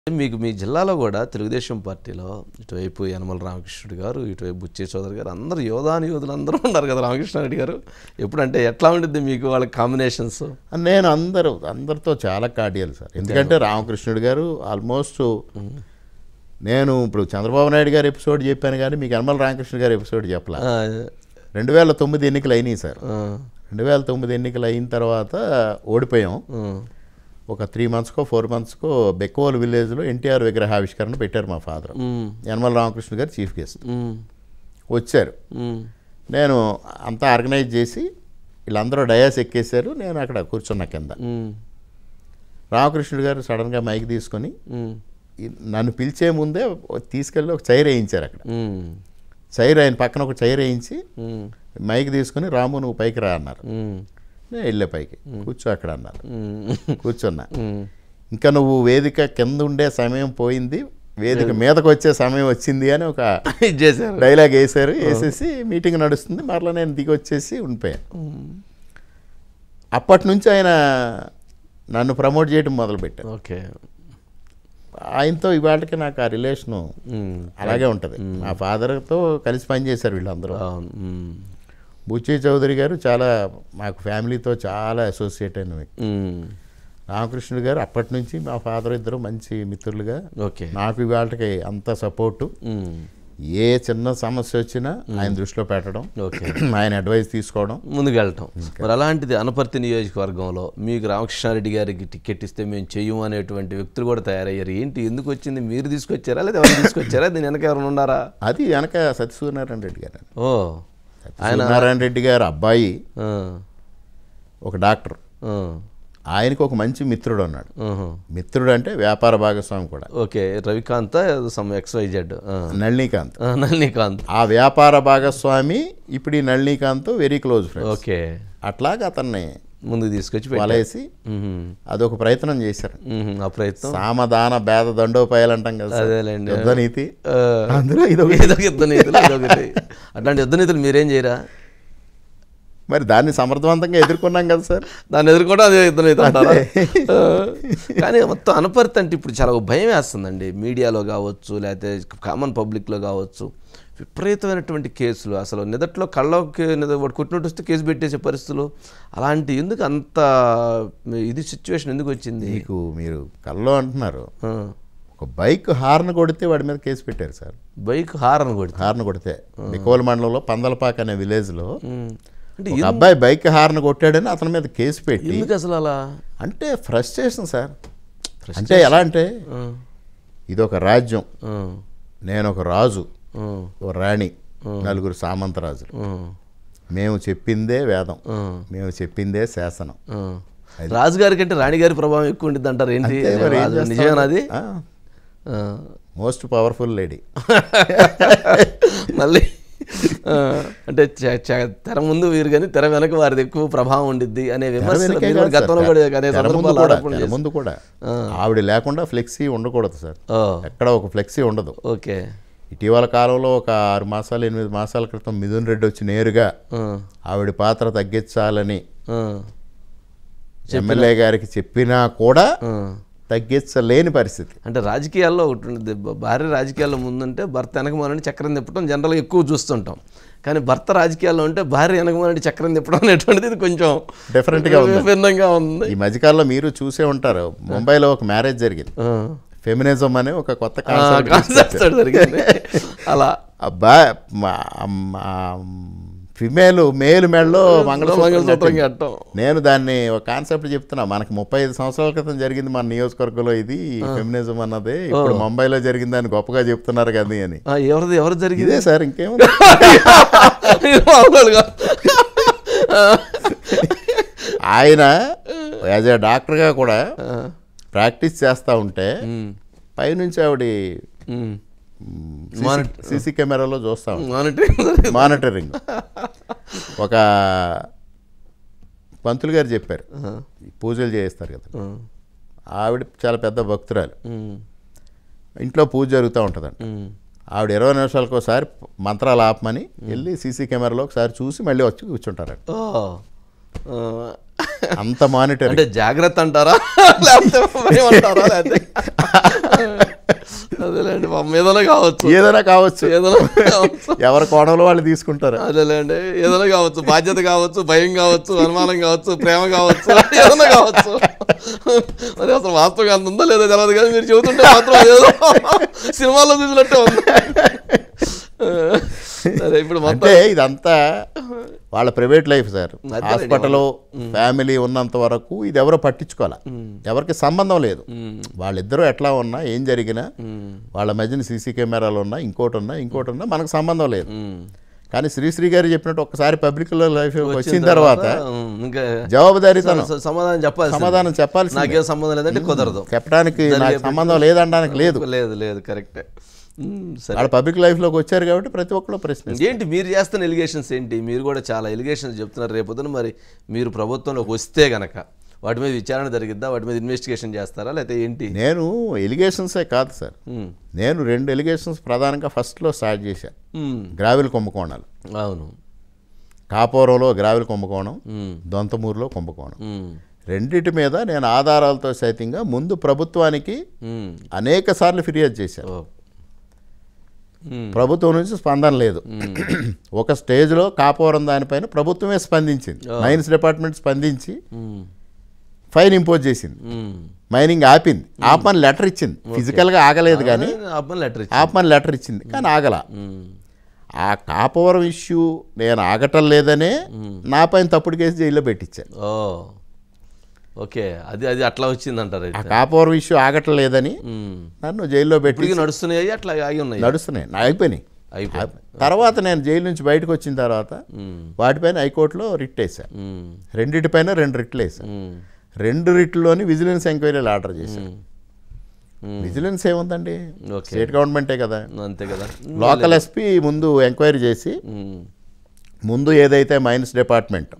మీకు మీ జిల్లాలో కూడా తెలుగుదేశం పార్టీలో ఇటువైపు యనమల రామకృష్ణుడు గారు, ఇటువైపు బుచ్చే చౌదరి గారు అందరూ యోధులు అందరూ ఉన్నారు కదా. రామకృష్ణారెడ్డి గారు ఎప్పుడంటే ఎట్లా ఉండిద్ది మీకు వాళ్ళ కాంబినేషన్స్? నేను అందరితో చాలా కార్డియల్ సార్. ఎందుకంటే రామకృష్ణుడు గారు ఆల్మోస్ట్ నేను ఇప్పుడు చంద్రబాబు నాయుడు గారు ఎపిసోడ్ చెప్పాను కానీ మీకు యనమల రామకృష్ణుడు గారు ఎపిసోడ్ చెప్పలే. 2009 ఎన్నికలు అయినాయి సార్. 2009 ఎన్నికలు అయిన తర్వాత ఓడిపోయాం. ఒక 3 మంత్స్కో 4 మంత్స్కో బెక్కోల్ విలేజ్లో ఎన్టీఆర్ విగ్రహావిష్కరణ పెట్టారు మా ఫాదర్. యనమల రామకృష్ణ గారు చీఫ్ గెస్ట్ వచ్చారు. నేను అంతా ఆర్గనైజ్ చేసి వీళ్ళందరూ డయాస్ ఎక్కేశారు. నేను అక్కడ కూర్చున్న కింద. రామకృష్ణుడు గారు సడన్గా మైక్ తీసుకొని నన్ను పిలిచే ముందే తీసుకెళ్ళి ఒక చైర్ వేయించారు. అక్కడ చైర్ ఆయన పక్కన ఒక చైర్ వేయించి మైక్ తీసుకొని రాము నువ్వు పైకి రా అన్నారు. నేను వెళ్ళే పైకి కూర్చో అక్కడ అన్నారు. కూర్చున్నా. ఇంకా నువ్వు వేదిక కింద ఉండే సమయం పోయింది, వేదిక మీదకి వచ్చే సమయం వచ్చింది అని ఒక డైలాగ్ వేసారు. వేసేసి మీటింగ్ నడుస్తుంది. మరలా నేను దిగి వచ్చేసి ఉండిపోయాను. అప్పటి నుంచి ఆయన నన్ను ప్రమోట్ చేయడం మొదలుపెట్టాను. ఓకే. ఆయనతో ఇవాళకి నాకు ఆ రిలేషను అలాగే ఉంటుంది. మా ఫాదర్తో కలిసి పనిచేశారు వీళ్ళందరూ. బుచ్చే చౌదరి గారు చాలా మాకు ఫ్యామిలీతో చాలా అసోసియేట్ అయిన వ్యక్తి. రామకృష్ణుడు గారు అప్పటి నుంచి మా ఫాదర్ ఇద్దరు మంచి మిత్రులుగా. నాకు ఇవాళకి అంత సపోర్టు. ఏ చిన్న సమస్య వచ్చినా ఆయన దృష్టిలో పెట్టడం, ఆయన అడ్వైస్ తీసుకోవడం, ముందుకెళ్ళటం. మరి అలాంటిది అనపర్తి నియోజకవర్గంలో మీకు రామకృష్ణారెడ్డి గారికి టికెట్ ఇస్తే మేము చెయ్యము అనేటువంటి వ్యక్తులు కూడా తయారయ్యారు. ఏంటి, ఎందుకు వచ్చింది? మీరు తీసుకొచ్చారా లేదా ఎవరు తీసుకొచ్చారా? దీని వెనక ఎవరు ఉన్నారా? అది వెనక సత్యసూర్యనారాయణ రెడ్డి గారు. సత్యనారాయణ రెడ్డి గారు అబ్బాయి ఒక డాక్టర్. ఆయనకు ఒక మంచి మిత్రుడు ఉన్నాడు. మిత్రుడు అంటే వ్యాపార భాగస్వామి కూడా. ఓకే. రవికాంత్ XYZ నళినీకాంత్ ఆ వ్యాపార భాగస్వామి. ఇప్పుడు ఈ Nalinikanth very close friend. Okay. అట్లాగా అతన్ని ముందుకు తీసుకొచ్చి వలేసి అదొక ప్రయత్నం చేశారు. ఆ ప్రయత్నం సామదాన భేద దండోపాయాలు అంటాం కదా, యుద్ధనీతి. అందులో యుద్ధనీతులు అట్లాంటి యుద్ధనీతులు మీరేం చేయరా? మరి దాన్ని సమర్థవంతంగా ఎదుర్కొన్నాం కదా సార్. దాన్ని ఎదుర్కోవడం అదే యుద్ధనీతి అంటారా? కానీ మొత్తం అనపర్తి అంటే ఇప్పుడు చాలా భయం వేస్తుందండి. మీడియాలో కావచ్చు, లేకపోతే కామన్ పబ్లిక్లో కావచ్చు, విపరీతమైనటువంటి కేసులు. అసలు నిదట్లో కళ్ళకి వాడు కొట్టినట్టు వస్తే కేసు పెట్టేసే పరిస్థితులు. అలాంటి ఎందుకు అంత ఇది సిచ్యువేషన్ ఎందుకు వచ్చింది? మీకు మీరు కళ్ళలో అంటున్నారు. ఒక బైక్ హార్న్ కొడితే వాడి మీద కేసు పెట్టారు సార్. బైక్ హార్న్ కొడితే బికోల్ మండలంలో పందలపాక అనే విలేజ్లో ఒక అబ్బాయి బైక్ హార్న్ కొట్టాడని అతని మీద కేసు పెట్టి. అసలు అలా అంటే ఫ్రస్ట్రేషన్ సార్. అంటే ఎలా అంటే ఇది ఒక రాజ్యం, నేను ఒక రాజు, ఒక రాణి, నలుగురు సామంతరాజులు. మేము చెప్పిందే వేదం, మేము చెప్పిందే శాసనం. రాజుగారి కంటే రాణిగారి ప్రభావం ఎక్కువ ఉంటుంది అంటారు. ఏంటి నిజమేనా అది? Most powerful lady. మళ్ళీ అంటే తెర ముందు వీరు కానీ తెర వెనక వారిది ఎక్కువ ప్రభావం ఉండిద్ది అనే విమర్శలు గతంలో ముందు కూడా. ఆవిడ లేకుండా ఫ్లెక్సీ ఉండకూడదు సార్. ఎక్కడ ఒక ఫ్లెక్సీ ఉండదు. ఓకే. ఇటీవల కాలంలో ఒక 6 మాసాలు 8 మాసాల క్రితం మిథున్ రెడ్డి వచ్చి నేరుగా ఆవిడ పాత్ర తగ్గించాలని ఎమ్మెల్యే గారికి చెప్పినా కూడా తగ్గించలేని పరిస్థితి. అంటే రాజకీయాల్లో ఒకటి ఉంటుంది. భార్య రాజకీయాల్లో ముందుంటే భర్త వెనకమాలని చక్రం తిప్పడం జనరల్గా ఎక్కువ చూస్తుంటాం. కానీ భర్త రాజకీయాల్లో ఉంటే భార్య వెనకమాలని చక్రం తిప్పడం అనేటువంటిది కొంచెం డిఫరెంట్గా భిన్నంగా ఉంది. ఈ మధ్యకాలంలో మీరు చూసే ఉంటారు, ముంబైలో ఒక మ్యారేజ్ జరిగింది. ఫెమినిజం అనే ఒక కొత్త కాన్సెప్ట్ జరిగింది. అలా ఫిమేల్ మేలు మెడలో మంగళసూత్రం కట్టడం. నేను దాన్ని ఒక కాన్సెప్ట్ చెప్తున్నా. మనకి 35 సంవత్సరాల క్రితం జరిగింది మన నియోజకవర్గంలో ఇది ఫెమినిజం అన్నది. ఇప్పుడు ముంబైలో జరిగింది అని గొప్పగా చెప్తున్నారు కదా అని. ఎవరు జరిగిందే సార్, ఇంకేముంది. ఆయన యాజ్ ఏ డాక్టర్గా కూడా ప్రాక్టీస్ చేస్తూ ఉంటే పైనుంచి ఆవిడ సీసీ కెమెరాలో చూస్తా మానిటరింగ్. ఒక పంతులు గారు చెప్పారు, పూజలు చేస్తారు కదా, ఆవిడ చాలా పెద్ద భక్తురాలు. ఇంట్లో పూజ జరుగుతూ ఉంటుందంట. ఆవిడ 20 నిమిషాలకు ఒకసారి మంత్రాలు ఆపమని వెళ్ళి సీసీ కెమెరాలో ఒకసారి చూసి మళ్ళీ వచ్చి కూర్చుంటారంట. అంత మానిటర్. అంటే జాగ్రత్త అంటారా లేకపోతే భయం అంటారా? లేకపోతే అదేలేండి ఏదైనా కావచ్చు, ఏదైనా కావచ్చు, ఏదైనా కావచ్చు, ఎవరి కోణంలో వాళ్ళు తీసుకుంటారు. అదేలేండి ఏదైనా కావచ్చు, బాధ్యత కావచ్చు, భయం కావచ్చు, అనుమానం కావచ్చు, ప్రేమ కావచ్చు, ఏదైనా కావచ్చు. మరి అసలు వాస్తవంగా అంత ఉందో లేదో తెలియదు కానీ మీరు చెబుతుంటే మాత్రం ఏదో సినిమాల్లో చూసినట్టే ఉంది. సరే ఇప్పుడు అంటే ఇదంతా వాళ్ళ private life sir. Hospital family ఉన్నంత వరకు ఇది ఎవరో పట్టించుకోవాలి, ఎవరికి సంబంధం లేదు. వాళ్ళిద్దరూ ఎట్లా ఉన్నా ఏం జరిగినా వాళ్ళ మధ్యన సీసీ కెమెరాలు ఉన్నా ఇంకోటి ఉన్నా మనకు సంబంధం లేదు. కానీ శ్రీశ్రీ గారు చెప్పినట్టు ఒక్కసారి పబ్లిక్ లైఫ్ వచ్చిన తర్వాత జవాబుదారీతనం, సమాధానం చెప్పాల్సి. నాకేం సంబంధం లేదంటే కుదరదు, చెప్పడానికి నాకు సంబంధం లేదనడానికి లేదు. లేదు కరెక్టే. వాళ్ళ పబ్లిక్ లైఫ్లోకి వచ్చారు కాబట్టి ప్రతి ఒక్కరు ప్రశ్న. ఏంటి మీరు చేస్తున్న ఎలిగేషన్స్ ఏంటి? మీరు కూడా చాలా ఎలిగేషన్స్ చెప్తున్నారు. రేపొద్దున మరి మీరు ప్రభుత్వంలోకి వస్తే గనక వాటి మీద విచారణ జరిగిద్దా, వాటి మీద ఇన్వెస్టిగేషన్ చేస్తారా లేకపోతే ఏంటి? నేను ఎలిగేషన్సే కాదు సార్, నేను 2 ఎలిగేషన్స్ ప్రధానంగా ఫస్ట్లో స్టార్ట్ చేశాను. గ్రావెల్ కుంభకోణాలు. అవును, కాపోరంలో గ్రావెల్ కుంభకోణం, దొంతమూరులో కుంభకోణం. రెండిటి మీద నేను ఆధారాలతో సైతంగా ముందు ప్రభుత్వానికి అనేక సార్లు ఫిర్యాదు చేశాను. ప్రభుత్వం నుంచి స్పందన లేదు. ఒక స్టేజ్లో కాపోరం దానిపైన ప్రభుత్వమే స్పందించింది, మైన్స్ డిపార్ట్మెంట్ స్పందించి ఫైన్ ఇంపోజ్ చేసింది, మైనింగ్ ఆపింది, ఆపమని లెటర్ ఇచ్చింది. ఫిజికల్గా ఆగలేదు కానీ ఆపమని లెటర్ ఇచ్చింది, కానీ ఆగల. ఆ కాపోరం ఇష్యూ నేను ఆగటం లేదనే నా పైన తప్పుడు కేసు జైల్లో పెట్టించాను. ఓకే, అది అది అట్లా వచ్చిందంటారు. ఆ కాపోరం ఇష్యూ ఆగటం లేదని నన్ను జైల్లో పెట్టి నడుస్తున్నాయి, అట్లా ఆగి ఉన్నాయి, నడుస్తున్నాయి, అయిపోయినాయి. తర్వాత నేను జైలు నుంచి బయటకు వచ్చిన తర్వాత వాటిపైన హైకోర్టులో రిట్ వేశాను. రెండిటిపైన 2 రిట్లు వేశాను. 2 రిట్లోని విజిలెన్స్ ఎంక్వైరీలు ఆర్డర్ చేశాను. విజిలెన్స్ ఏముందండి, స్టేట్ గవర్నమెంటే కదా, అంతే కదా. లోకల్ ఎస్పీ ముందు ఎంక్వైరీ చేసి ముందు ఏదైతే మైన్స్ డిపార్ట్మెంట్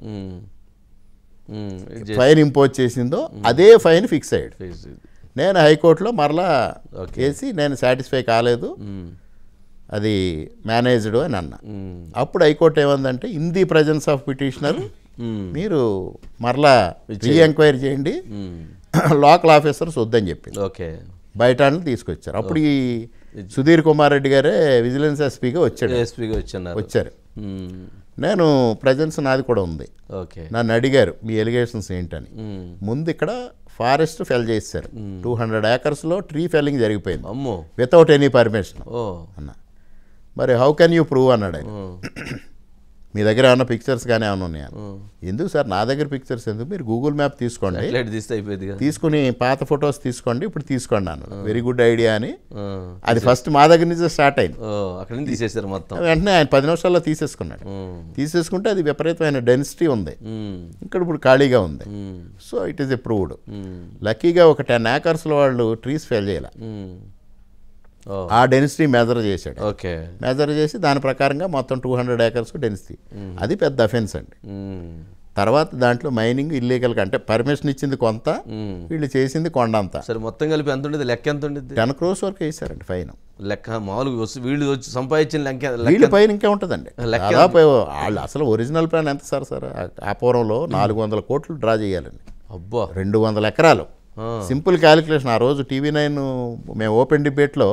ఫైన్ ఇంపోజ్ చేసిందో అదే ఫైన్ ఫిక్స్ అయ్యాడు. నేను హైకోర్టులో మరలా వేసి నేను సాటిస్ఫై కాలేదు, అది మేనేజ్డ్ అని అన్నా. అప్పుడు హైకోర్టు ఏమందంటే in the presence of petitioner మీరు మరలా రీ ఎంక్వైరీ చేయండి, లోకల్ ఆఫీసర్స్ వద్దని చెప్పింది. ఓకే, బయట తీసుకొచ్చారు. అప్పుడు ఈ సుధీర్ కుమార్ రెడ్డి గారే విజిలెన్స్ ఎస్పీగా వచ్చారు. నేను ప్రజెన్స్ నాది కూడా ఉంది. నన్ను అడిగారు మీ ఎలిగేషన్స్ ఏంటని. ముందు ఇక్కడ ఫారెస్ట్ ఫెల్ చేశారు, 200 acresలో ట్రీ ఫెల్లింగ్ జరిగిపోయింది వితౌట్ ఎనీ పర్మిషన్ అన్న. మరి హౌ కెన్ యూ ప్రూవ్ అన్నాడు ఆయన. మీ దగ్గర ఏమన్నా పిక్చర్స్ కానీ ఏమైనా ఉన్నాయా? ఎందుకు సార్ నా దగ్గర పిక్చర్స్ ఎందుకు, మీరు గూగుల్ మ్యాప్ తీసుకోండి, తీసుకుని పాత ఫొటోస్ తీసుకోండి, ఇప్పుడు తీసుకోండి అన్నాడు. వెరీ గుడ్ ఐడియా అని. అది ఫస్ట్ మా దగ్గర నుంచి స్టార్ట్ అయింది. తీసేసారు మొత్తం. వెంటనే ఆయన 10 నిమిషాల్లో తీసేసుకున్నాడు. తీసేసుకుంటే అది విపరీతమైన డెన్సిటీ ఉంది, ఇక్కడ ఇప్పుడు ఖాళీగా ఉంది. So it is approved. లక్కీగా ఒక 10 acresలో వాళ్ళు ట్రీస్ ఫెల్ చేయాలి. ఆ డెన్సిటీ మెజర్ చేశాడు. మెజర్ చేసి దాని ప్రకారంగా మొత్తం 200 acres డెన్సిటీ. అది పెద్ద అఫెన్స్ అండి. తర్వాత దాంట్లో మైనింగ్ ఇల్లీగల్ అంటే పర్మిషన్ ఇచ్చింది కొంత, వీళ్ళు చేసింది కొండంత. సరే మొత్తం కలిపి ఎంత ఉండేది, లెక్క ఎంత ఉండేది? 10 crores వరకు వేసారండి ఫైన్. లెక్క మామూలుగా వీళ్ళు వచ్చి సంపాదించిన లెక్క, వీళ్ళ పైన ఇంకే ఉంటుందండి. దాదాపు వాళ్ళు అసలు ఒరిజినల్ ప్లాన్ ఎంత సార్ ఆ పూర్వంలో 400 కోట్లు డ్రా చేయాలండి. అబ్బా, 200 ఎకరాలు. Simple calculation. ఆ రోజు TV9 మేము ఓపెన్ డిబేట్లో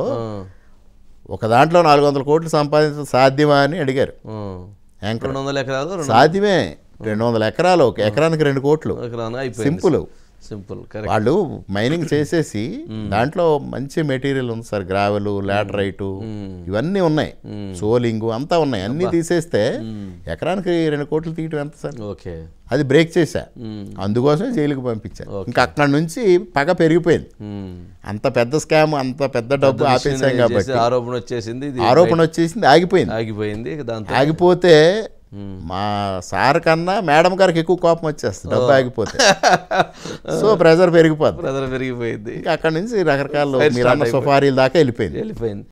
ఒక దాంట్లో 400 కోట్లు సంపాదించడం సాధ్యమా అని అడిగారు. 200 ఎకరాలు సాధ్యమే. 200 ఎకరాలు, ఒక ఎకరానికి 2 కోట్లు. సింపుల్. వాళ్ళు మైనింగ్ చేసేసి దాంట్లో మంచి మెటీరియల్ ఉంది సార్, గ్రావెల్, లాటరైటు ఇవన్నీ ఉన్నాయి, సోలింగ్ అంతా ఉన్నాయి. అన్నీ తీసేస్తే ఎకరానికి 2 కోట్లు తీయటం ఎంత సార్? అది బ్రేక్ చేశా, అందుకోసమే జైలుకి పంపించాను. ఇంకా అక్కడి నుంచి పగ పెరిగిపోయింది. అంత పెద్ద స్కామ్, అంత పెద్ద డబ్బు ఆపేసాం కాబట్టి ఆరోపణ వచ్చేసింది, ఆగిపోయింది. ఆగిపోతే మా సార్ కన్నా మేడం గారికి ఎక్కువ కోపం వచ్చేస్తుంది డబ్బు ఆగిపోతే. సో ప్రెజర్ పెరిగిపోయింది. ఇంకా అక్కడి నుంచి రకరకాల మీరు అన్న సుఫారీల దాకా వెళ్ళిపోయింది.